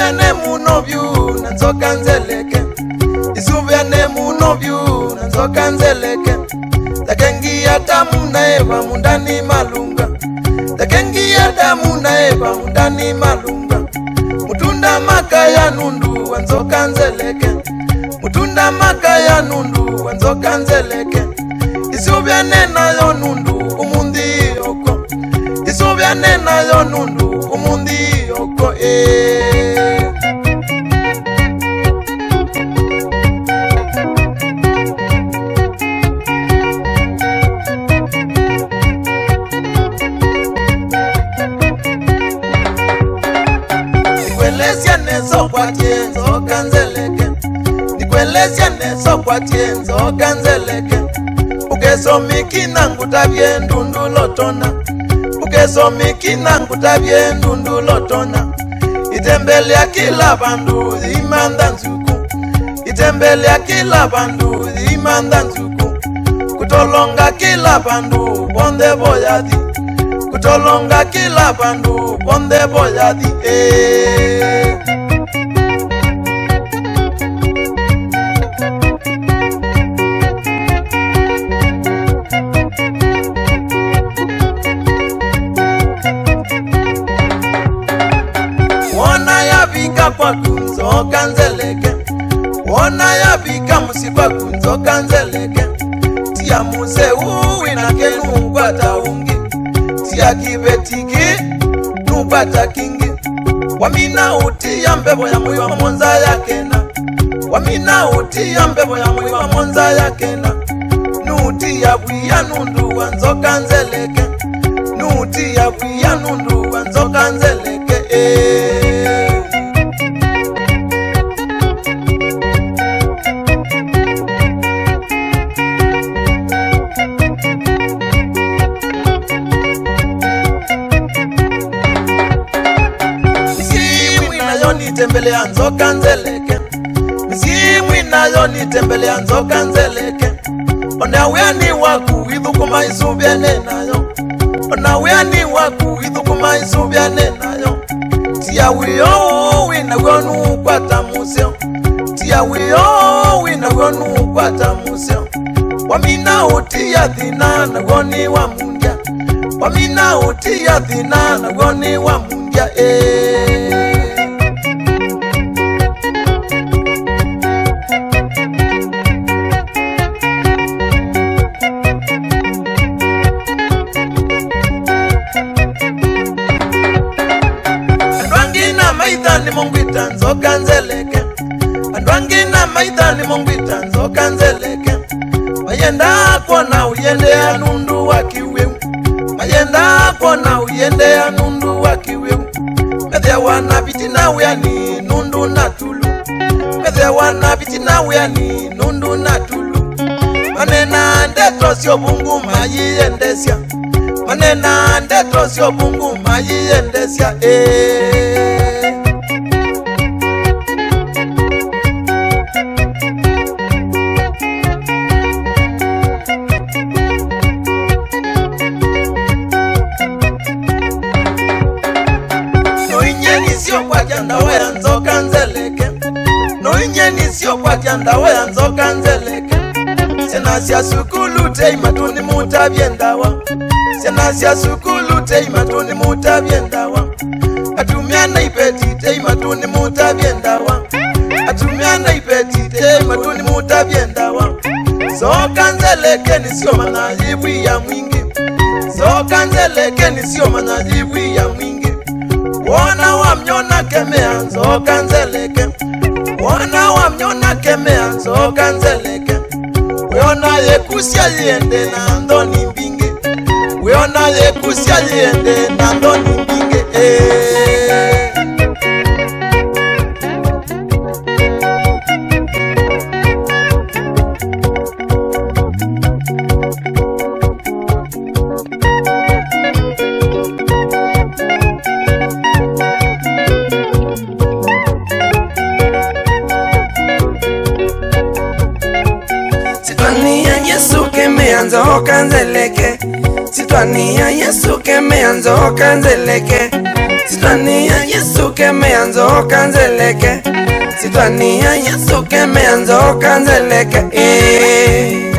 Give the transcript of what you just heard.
Isubiane munovyu nanzoka nzeleke. Isubiane munovyu nanzoka nzeleke. Takengia damu na Eva mundani malunga. Takengia damu na Eva mundani malunga. Mutunda makaya nundu wanzoka nzeleke. Mutunda makaya nundu wanzoka nzeleke. Isubiane nayo nundu umundi oko. Isubiane nayo nundu umundi oko Nikwelesia neso kwa tienzo kanzeleke. Nikwelesia neso kwa tienzo kanzeleke. Ukesomi nangu tabye ndundu lotona. Ukesomi nangu tabye ndundu lotona. Itembele ya kila bandu imanda nzuku. Itembele ya kila bandu imanda nzuku. Kutolonga kila bandu bonde boyadi. Kutolonga kila bandu bonde boyadi Wona ya vika kwa kunzo kanzeleke. Wona ya vika musipa kunzo kanzeleke. Tia muse uwina kenu kwata ungi. Tia kibetiki nubata kingi. Wamina uti ya mbebo ya mwiwa monza ya kena. Wamina uti ya mbebo ya mwiwa monza ya kena. Nuti ya buya nundu wanzoka nzeleke. Nuti ya buya nundu wanzoka nzeleke Nitembele anzoka nzeleke. Mzimu inayo nitembele anzoka nzeleke. Ona weani waku idhukuma isubiane nayo. Ona weani waku idhukuma isubiane nayo. Tia wiyo wina wonu kwata museo. Tia wiyo wina wonu kwata museo. Wamina uti ya dhina na woni wa mundia. Wamina uti ya dhina na woni wa mundia Maidani mongwita nzoka nzeleke. Andwangina maidani mongwita nzoka nzeleke. Mayenda kona uyende anundu wakiweu. Mayenda kona uyende anundu wakiweu. Medhe wana bitina uyani nundu natulu. Medhe wana bitina uyani nundu natulu. Manena ndeto sio bungu mayiendesia. Manena ndeto sio bungu mayiendesia Nzoka nzeleke. No inyeni sio kwa kianda wea nzoka nzeleke. Senasia sukulu tei matuni mutabiendawa. Senasia sukulu tei matuni mutabiendawa. Atumiana ipeti tei matuni mutabiendawa. Atumiana ipeti tei matuni mutabiendawa. Zoka nzeleke ni sio manajibu ya mwingi. Zoka nzeleke ni sio manajibu ya mwingi. Wona wa mnyona kemea nzoka nzeleke. Wona wa mnyona kemea nzoka nzeleke. Weona yekusia yende na ndoni mbinge. Weona yekusia yende na ndoni mbinge Nzoka nzeleke. Sitwani ya Yesu kemea nzoka nzeleke. Sitwania Yesu kemeanzo kanzeleke. Sitwania Yesu kemeanzo kanzeleke.